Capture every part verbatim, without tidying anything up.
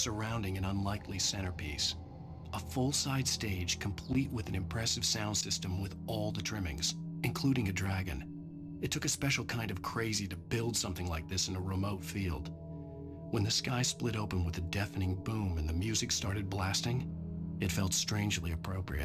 surrounding an unlikely centerpiece. A full-size stage complete with an impressive sound system with all the trimmings, including a dragon. It took a special kind of crazy to build something like this in a remote field. When the sky split open with a deafening boom and the music started blasting, it felt strangely appropriate.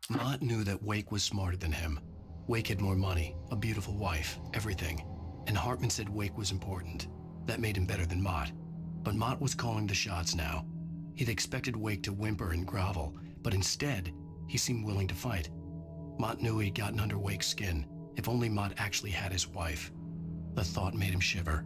Mott knew that Wake was smarter than him. Wake had more money, a beautiful wife, everything. And Hartman said Wake was important. That made him better than Mott. But Mott was calling the shots now. He'd expected Wake to whimper and grovel, but instead, he seemed willing to fight. Mott knew he'd gotten under Wake's skin. If only Mott actually had his wife. The thought made him shiver.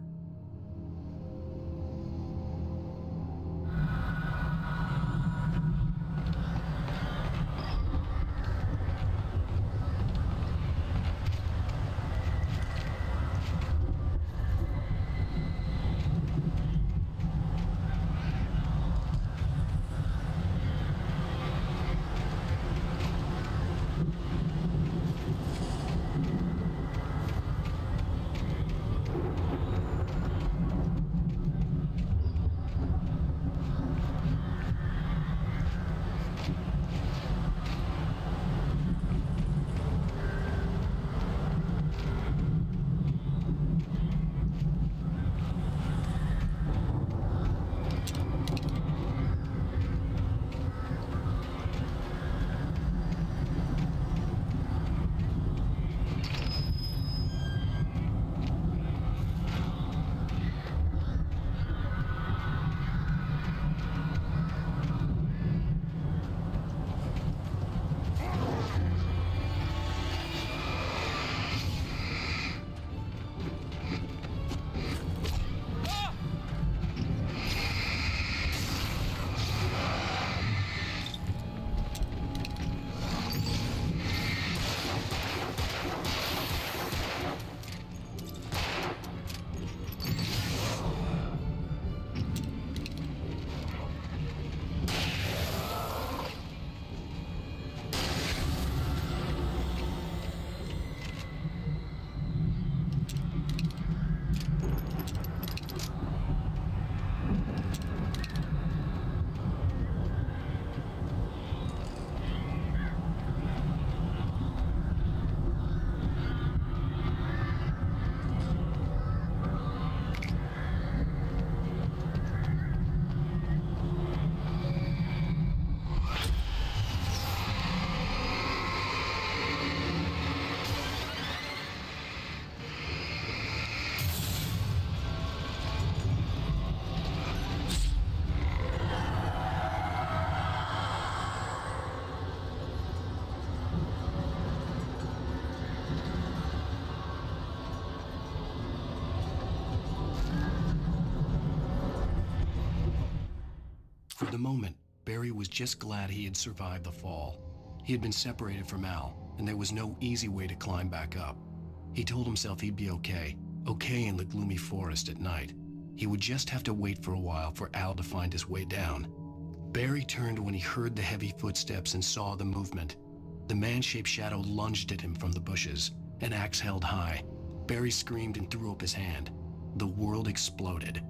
For the moment, Barry was just glad he had survived the fall. He had been separated from Al, and there was no easy way to climb back up. He told himself he'd be okay, okay in the gloomy forest at night. He would just have to wait for a while for Al to find his way down. Barry turned when he heard the heavy footsteps and saw the movement. The man-shaped shadow lunged at him from the bushes, an axe held high. Barry screamed and threw up his hand. The world exploded.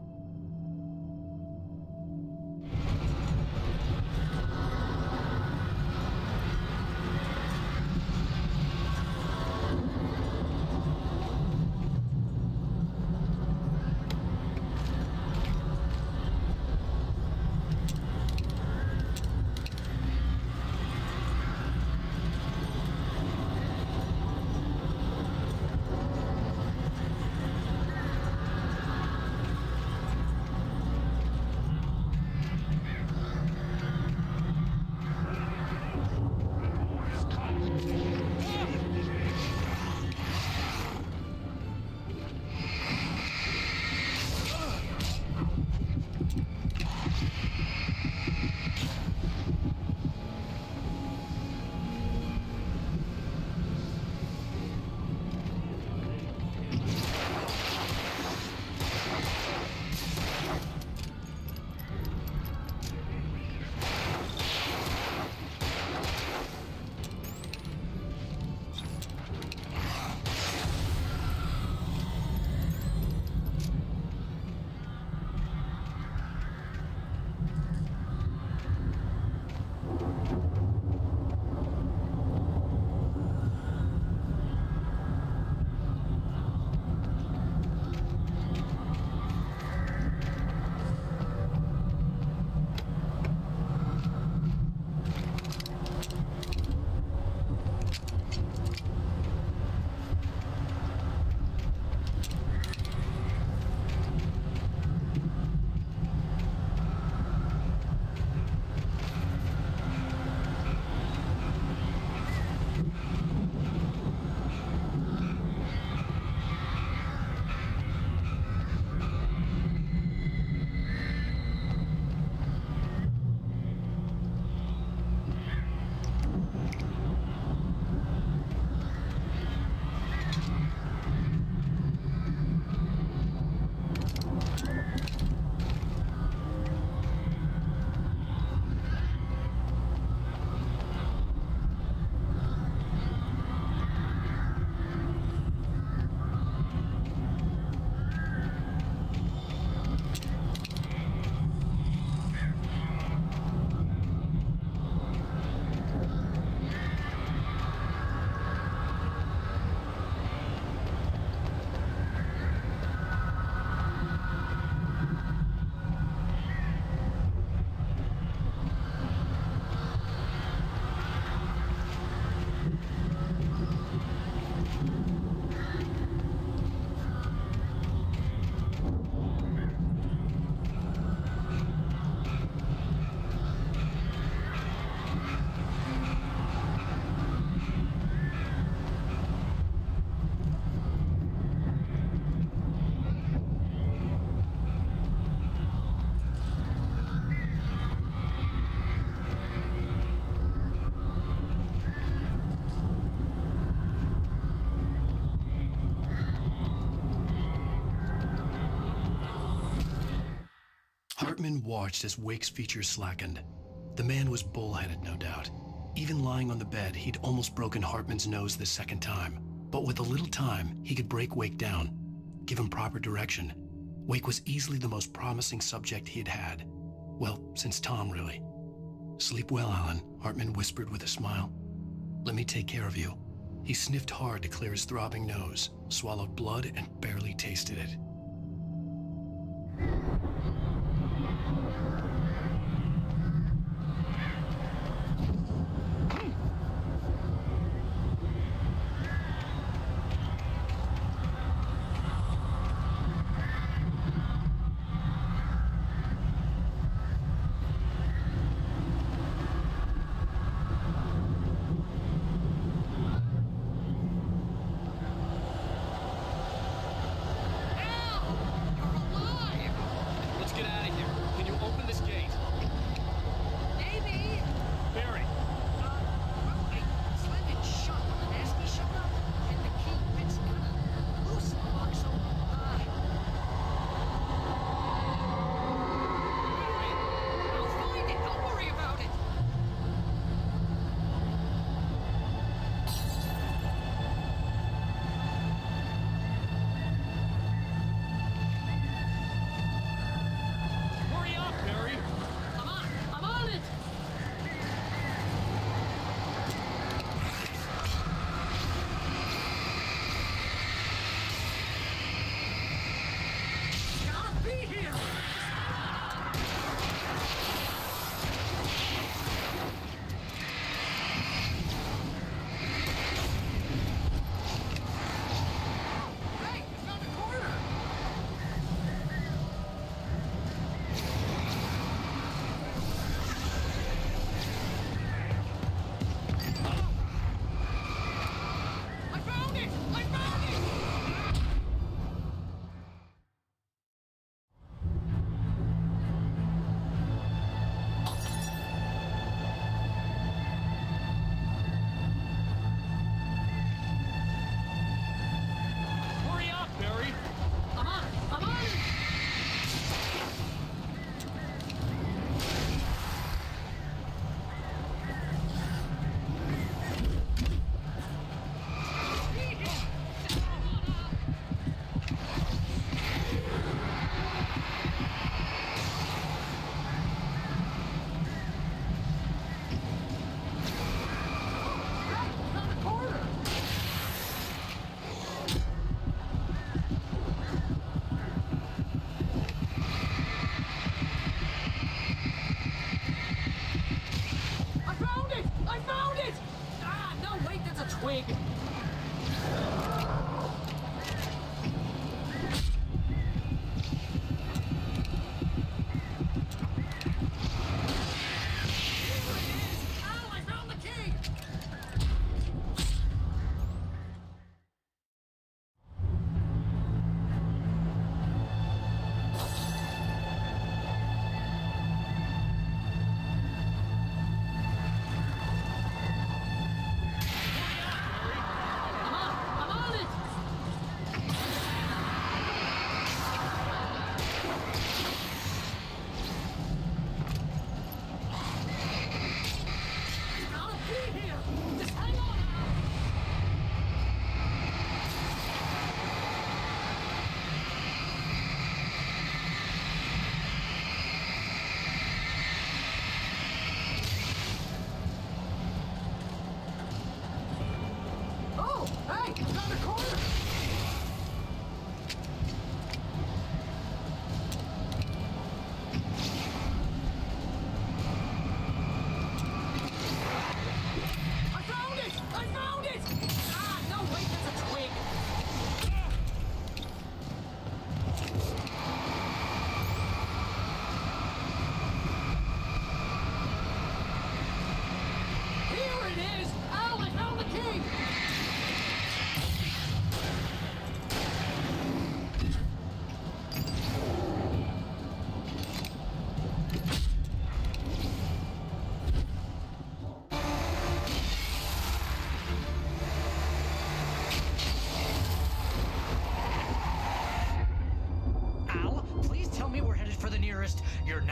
Hartman watched as Wake's features slackened. The man was bullheaded, no doubt. Even lying on the bed, he'd almost broken Hartman's nose the second time. But with a little time, he could break Wake down, give him proper direction. Wake was easily the most promising subject he'd had. Well, since Tom, really. "Sleep well, Alan," Hartman whispered with a smile. "Let me take care of you." He sniffed hard to clear his throbbing nose, swallowed blood, and barely tasted it.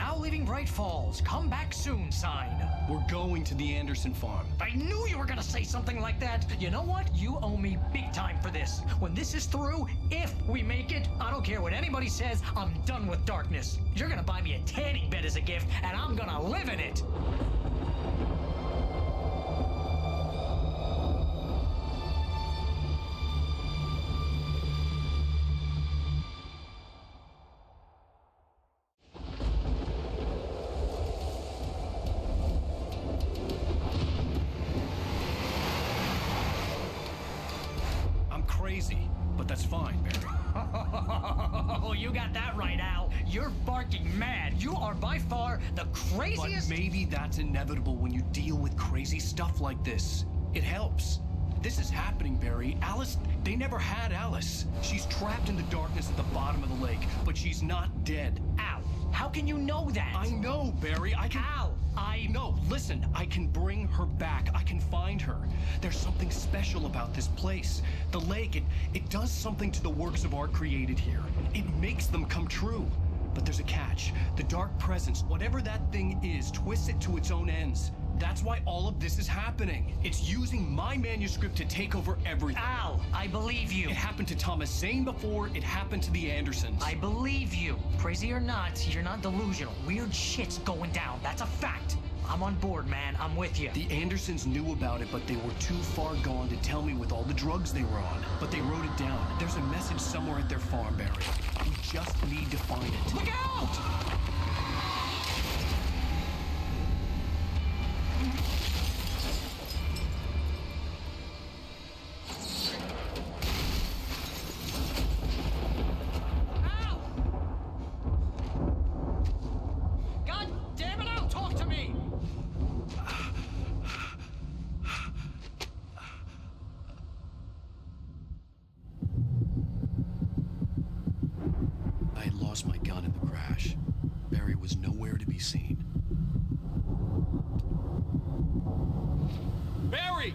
now leaving Bright Falls. Come back soon sign. We're going to the Anderson farm. I knew you were gonna say something like that. You know what? You owe me big time for this. When this is through, if we make it, I don't care what anybody says, I'm done with darkness. You're gonna buy me a tanning bed as a gift, and I'm gonna live in it. Crazy, but that's fine, Barry. Oh, you got that right, Al. You're barking mad. You are by far the craziest... But maybe that's inevitable when you deal with crazy stuff like this. It helps. This is happening, Barry. Alice, they never had Alice. She's trapped in the darkness at the bottom of the lake, but she's not dead. Al, how can you know that? I know, Barry. I can... Al, I... No, listen. I can bring her back. I can find her. There's something special about this place. The lake, it, it does something to the works of art created here. It makes them come true. But there's a catch. The dark presence, whatever that thing is, twists it to its own ends. That's why all of this is happening. It's using my manuscript to take over everything. Al, I believe you. It happened to Thomas Zane before. It happened to the Andersons. I believe you. Crazy or not, you're not delusional. Weird shit's going down. That's a fact. I'm on board, man. I'm with you. The Andersons knew about it, but they were too far gone to tell me with all the drugs they were on. But they wrote it down. There's a message somewhere at their farm, Barry. We just need to find it. Look out! My gun in the crash. Barry was nowhere to be seen. Barry!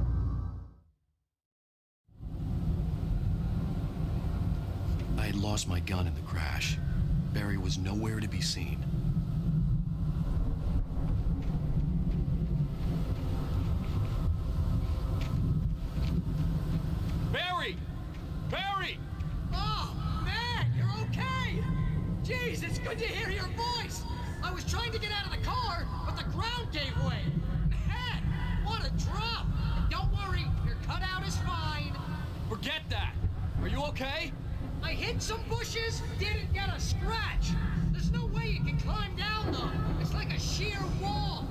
I had lost my gun in the crash. Barry was nowhere to be seen. Barry! Barry! Oh, man, you're okay! Jeez, it's good to hear your voice! I was trying to get out of the car, but the ground gave way! Man, what a drop! Don't worry, your cutout is fine. Forget that! Are you okay? I hit some bushes, didn't get a scratch! There's no way you can climb down, though. It's like a sheer wall.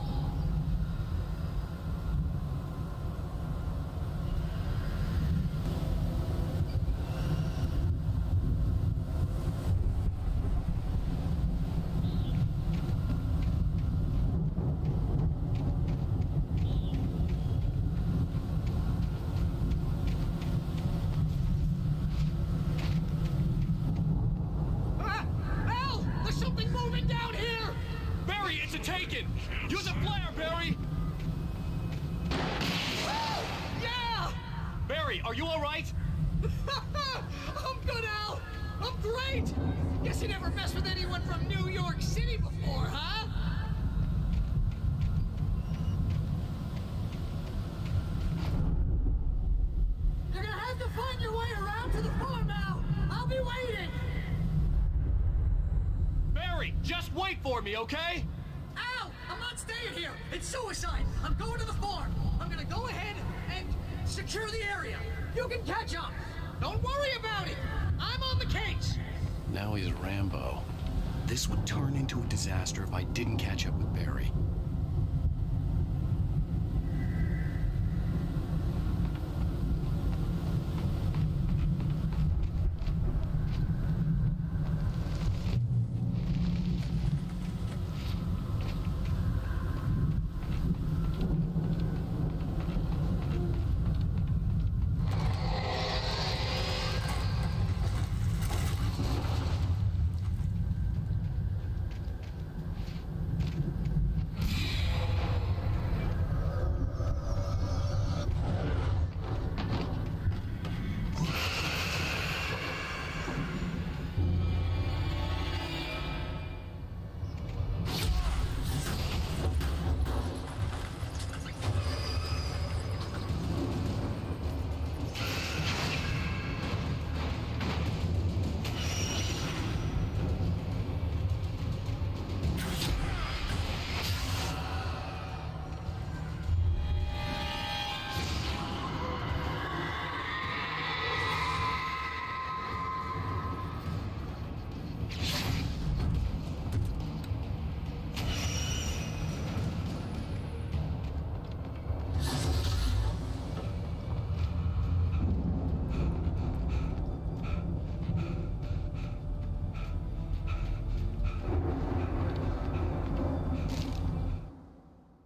Use a flare, Barry! Yeah! Barry, are you all right? I'm good, Al! I'm great! Guess you never messed with anyone from New York City before, huh? You're gonna have to find your way around to the farm, Al! I'll be waiting! Barry, just wait for me, okay? Al! I'm not staying here! It's suicide! I'm going to the farm! I'm gonna go ahead and secure the area! You can catch up! Don't worry about it! I'm on the case! Now he's Rambo. This would turn into a disaster if I didn't catch up with Barry.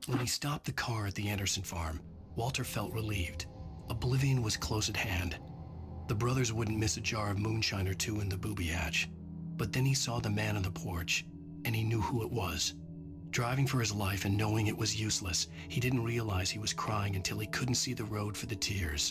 When he stopped the car at the Anderson farm, Walter felt relieved. Oblivion was close at hand. The brothers wouldn't miss a jar of moonshine or two in the booby hatch. But then he saw the man on the porch, and he knew who it was. Driving for his life and knowing it was useless, he didn't realize he was crying until he couldn't see the road for the tears.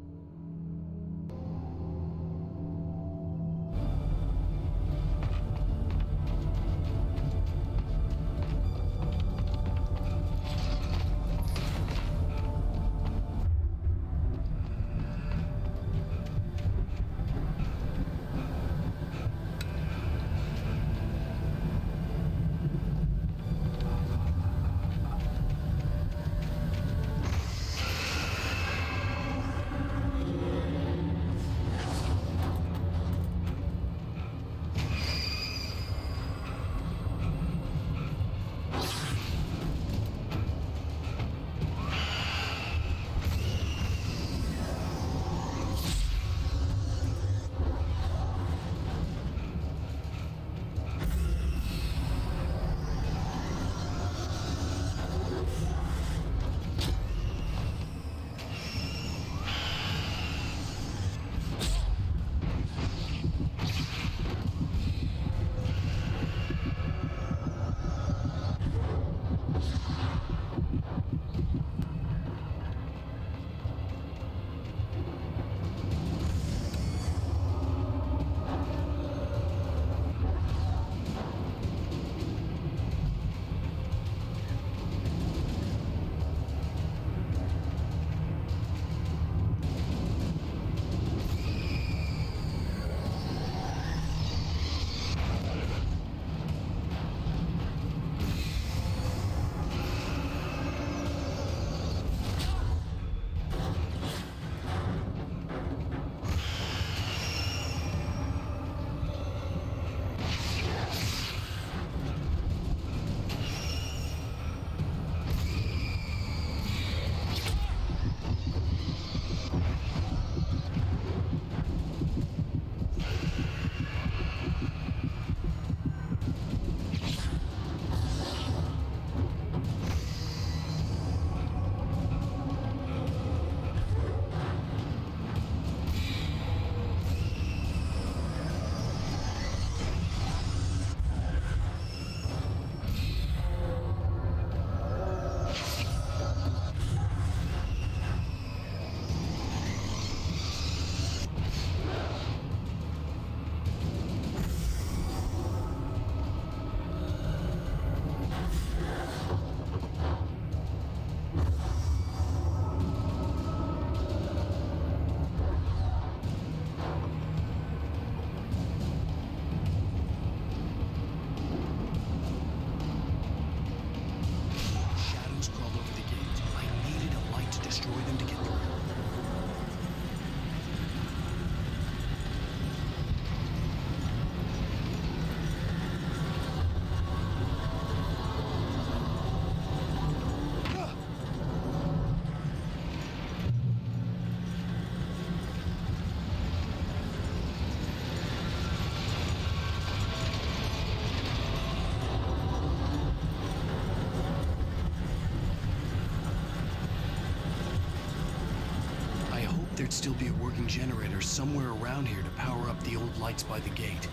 There'd still be a working generator somewhere around here to power up the old lights by the gate.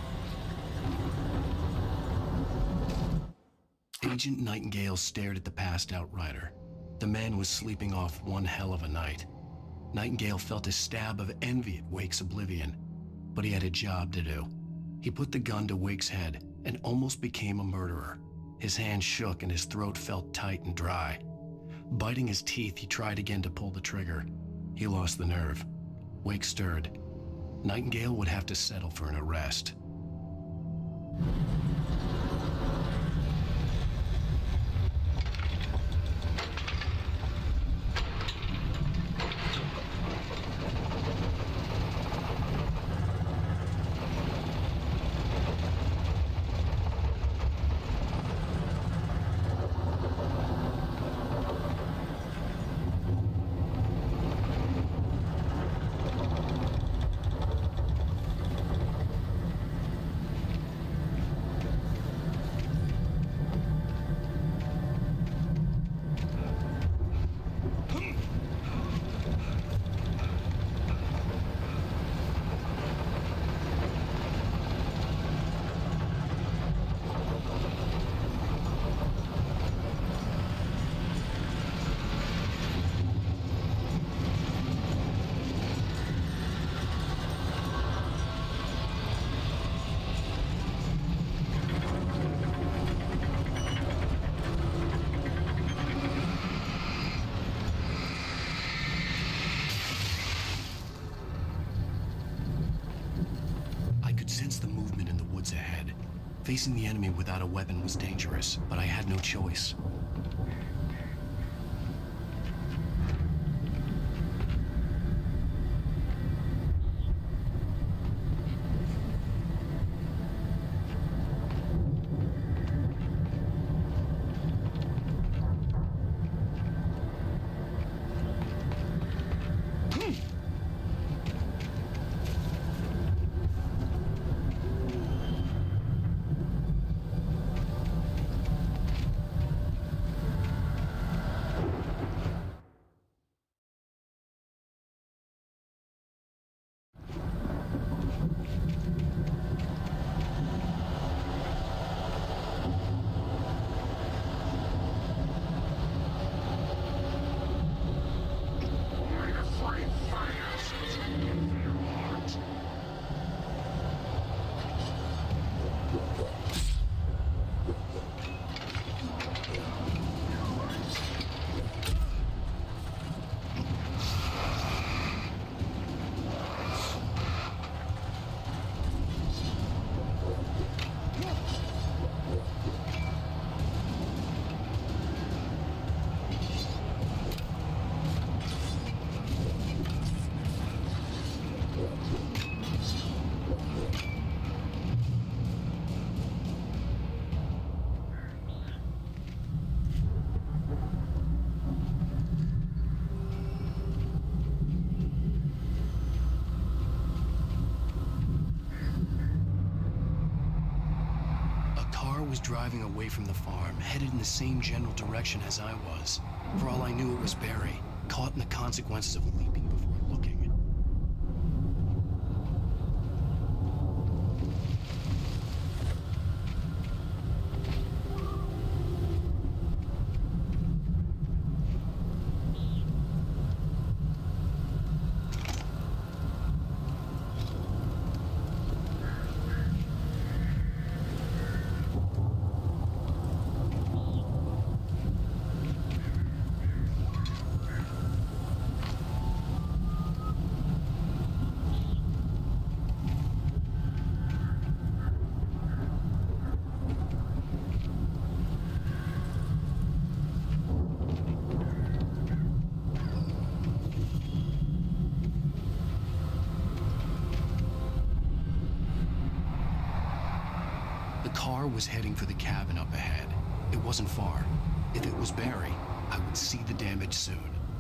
Agent Nightingale stared at the passed-out rider. The man was sleeping off one hell of a night. Nightingale felt a stab of envy at Wake's oblivion, but he had a job to do. He put the gun to Wake's head and almost became a murderer. His hand shook and his throat felt tight and dry. Biting his teeth, he tried again to pull the trigger. He lost the nerve. Wake stirred. Nightingale would have to settle for an arrest. woods ahead. Facing the enemy without a weapon was dangerous, but I had no choice. Was driving away from the farm, headed in the same general direction as I was. For all I knew, it was Barry, caught in the consequences of leaping before looking. The car was heading for the cabin up ahead. It wasn't far. If it was Barry, I would see the damage soon.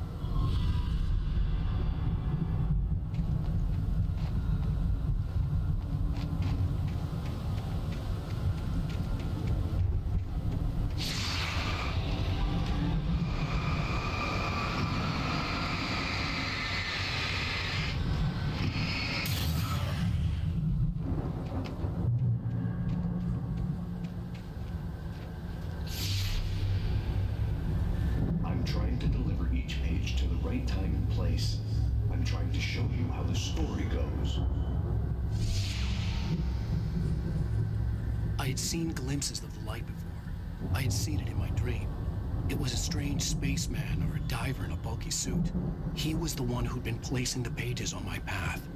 Trying to deliver each page to the right time and place. I'm trying to show you how the story goes. I had seen glimpses of the light before. I had seen it in my dream. It was a strange spaceman or a diver in a bulky suit. He was the one who'd been placing the pages on my path.